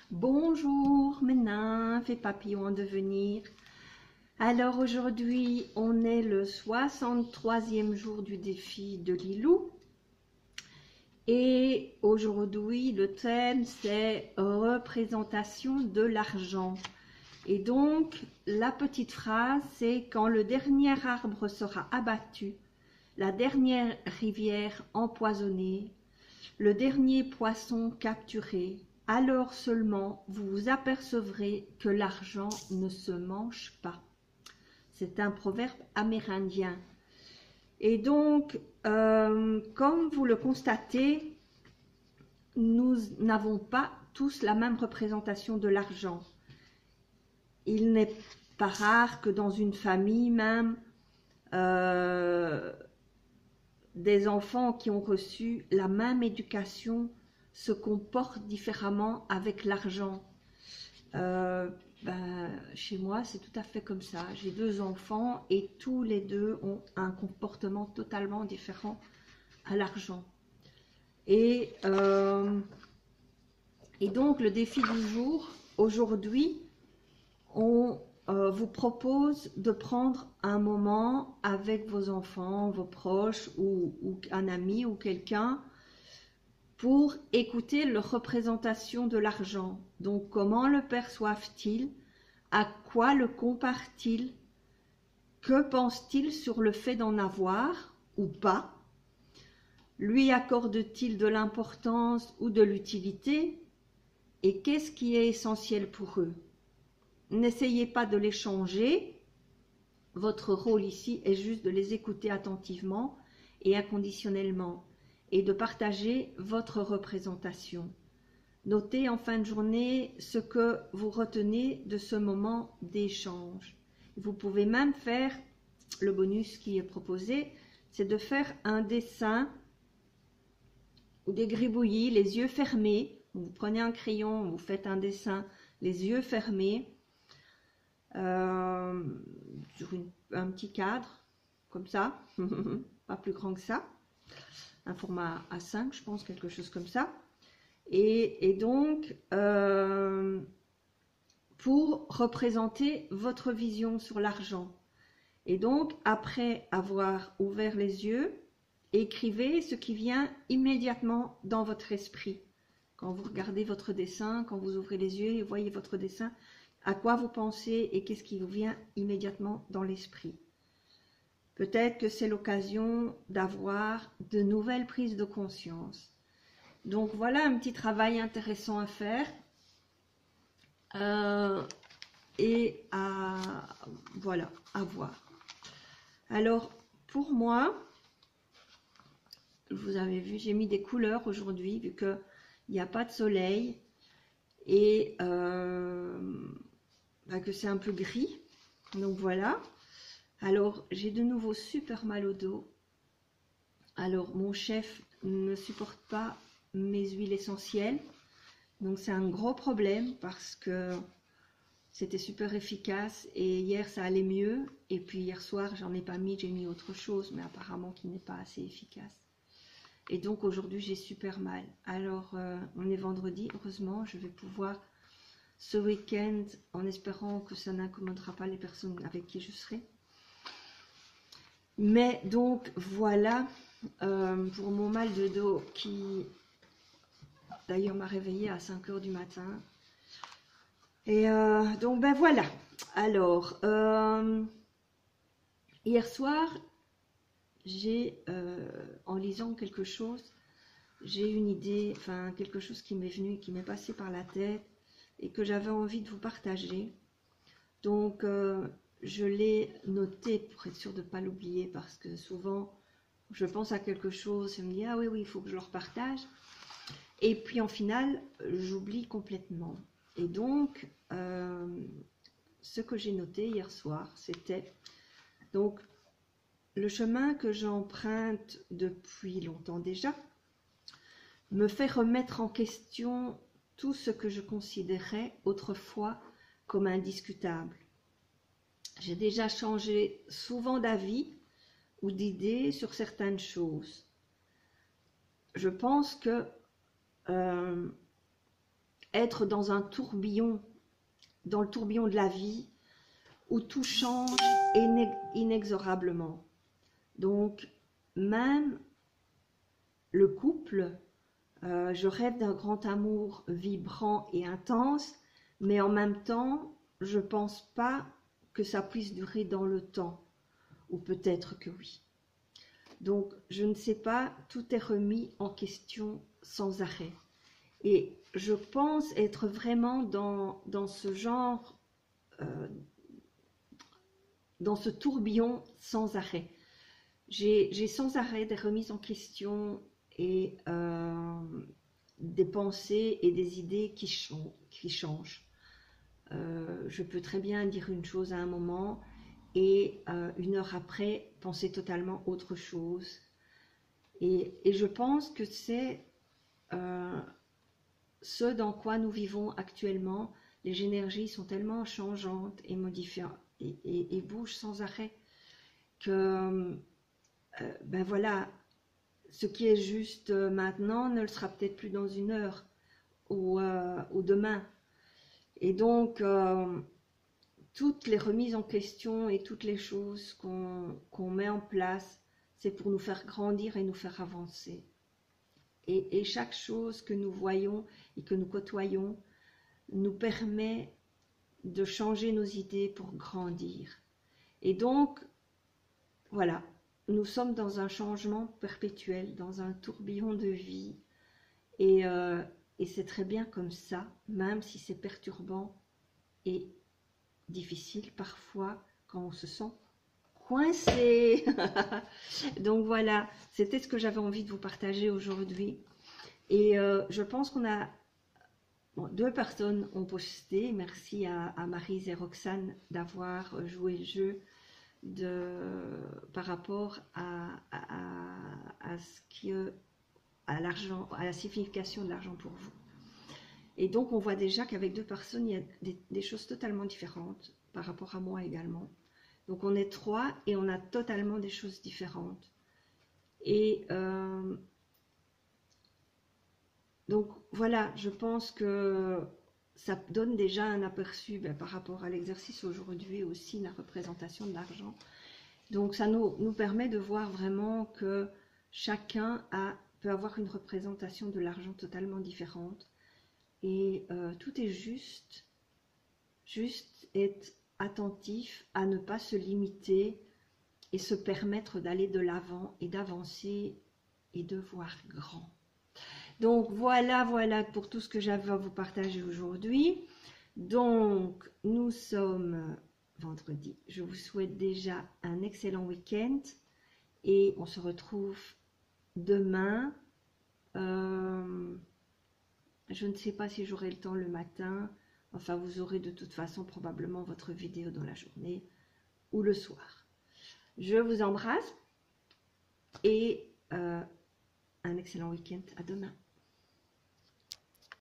Bonjour mes nymphes et papillons en devenir. Alors aujourd'hui on est le 63e jour du défi de Lilou et aujourd'hui le thème c'est représentation de l'argent. Et donc la petite phrase c'est: quand le dernier arbre sera abattu, la dernière rivière empoisonnée, le dernier poisson capturé, alors seulement vous vous apercevrez que l'argent ne se mange pas. C'est un proverbe amérindien. Et donc, comme vous le constatez, nous n'avons pas tous la même représentation de l'argent. Il n'est pas rare que dans une famille même, des enfants qui ont reçu la même éducation se comportent différemment avec l'argent. Chez moi, c'est tout à fait comme ça. J'ai 2 enfants et tous les 2 ont un comportement totalement différent à l'argent. Et donc, le défi du jour, aujourd'hui, on vous propose de prendre un moment avec vos enfants, vos proches ou un ami ou quelqu'un pour écouter leur représentation de l'argent. Donc, comment le perçoivent-ils? À quoi le comparent-ils? Que pensent-ils sur le fait d'en avoir ou pas? Lui accordent-ils de l'importance ou de l'utilité? Et qu'est-ce qui est essentiel pour eux? N'essayez pas de les changer. Votre rôle ici est juste de les écouter attentivement et inconditionnellement et de partager votre représentation. Notez en fin de journée ce que vous retenez de ce moment d'échange. Vous pouvez même faire, le bonus qui est proposé, c'est de faire un dessin ou des gribouillis, les yeux fermés. Vous prenez un crayon, vous faites un dessin, les yeux fermés, sur un petit cadre, comme ça, pas plus grand que ça, un format A5, je pense, quelque chose comme ça. Et donc, pour représenter votre vision sur l'argent. Et donc, après avoir ouvert les yeux, écrivez ce qui vient immédiatement dans votre esprit. Quand vous regardez votre dessin, quand vous ouvrez les yeux et voyez votre dessin, à quoi vous pensez et qu'est-ce qui vous vient immédiatement dans l'esprit. Peut-être que c'est l'occasion d'avoir de nouvelles prises de conscience. Donc voilà un petit travail intéressant à faire et voilà, à voir. Alors pour moi, vous avez vu, j'ai mis des couleurs aujourd'hui vu qu'il n'y a pas de soleil et que c'est un peu gris. Donc voilà. Alors j'ai de nouveau super mal au dos. Alors mon chef ne supporte pas mes huiles essentielles, donc c'est un gros problème parce que c'était super efficace et hier ça allait mieux et puis hier soir j'en ai pas mis, j'ai mis autre chose mais apparemment qui n'est pas assez efficace et donc aujourd'hui j'ai super mal. Alors on est vendredi, heureusement je vais pouvoir ce week-end, en espérant que ça n'incommodera pas les personnes avec qui je serai. Mais donc voilà pour mon mal de dos qui d'ailleurs m'a réveillée à 5 h du matin. Et donc ben voilà. Alors hier soir, j'ai en lisant quelque chose, j'ai une idée, enfin quelque chose qui m'est venu, qui m'est passé par la tête et que j'avais envie de vous partager. Donc je l'ai noté pour être sûre de ne pas l'oublier parce que souvent je pense à quelque chose, je me dis ah oui il faut que je le repartage et puis en final j'oublie complètement. Et donc ce que j'ai noté hier soir, c'était donc le chemin que j'emprunte depuis longtemps déjà me fait remettre en question tout ce que je considérais autrefois comme indiscutable. J'ai déjà changé souvent d'avis ou d'idées sur certaines choses. Je pense que être dans un tourbillon, dans le tourbillon de la vie, où tout change inexorablement. Donc, même le couple, je rêve d'un grand amour vibrant et intense, mais en même temps, je ne pense pas que ça puisse durer dans le temps, ou peut-être que oui. Donc, je ne sais pas, tout est remis en question sans arrêt. Et je pense être vraiment dans ce genre, dans ce tourbillon sans arrêt. J'ai sans arrêt des remises en question et des pensées et des idées qui changent. Je peux très bien dire une chose à un moment et une heure après penser totalement autre chose. Et je pense que c'est ce dans quoi nous vivons actuellement. Les énergies sont tellement changeantes et modifiantes et bougent sans arrêt que ben voilà, ce qui est juste maintenant ne le sera peut-être plus dans une heure ou demain. Et donc, toutes les remises en question et toutes les choses qu'on met en place, c'est pour nous faire grandir et nous faire avancer. Et chaque chose que nous voyons et que nous côtoyons nous permet de changer nos idées pour grandir. Et donc, voilà, nous sommes dans un changement perpétuel, dans un tourbillon de vie. Et c'est très bien comme ça, même si c'est perturbant et difficile parfois quand on se sent coincé. Donc voilà, c'était ce que j'avais envie de vous partager aujourd'hui. Et je pense qu'on a... Bon, 2 personnes ont posté. Merci à Maryse et Roxane d'avoir joué le jeu par rapport à l'argent, à la signification de l'argent pour vous. Et donc on voit déjà qu'avec 2 personnes, il y a des choses totalement différentes par rapport à moi également. Donc on est 3 et on a totalement des choses différentes. Et donc voilà, je pense que ça donne déjà un aperçu par rapport à l'exercice aujourd'hui aussi, la représentation de l'argent. Donc ça nous permet de voir vraiment que chacun peut avoir une représentation de l'argent totalement différente. Et tout est juste être attentif à ne pas se limiter et se permettre d'aller de l'avant et d'avancer et de voir grand. Donc voilà pour tout ce que j'avais à vous partager aujourd'hui. Donc nous sommes vendredi. Je vous souhaite déjà un excellent week-end et on se retrouve demain. Je ne sais pas si j'aurai le temps le matin. Enfin, vous aurez de toute façon probablement votre vidéo dans la journée ou le soir. Je vous embrasse et un excellent week-end. À demain.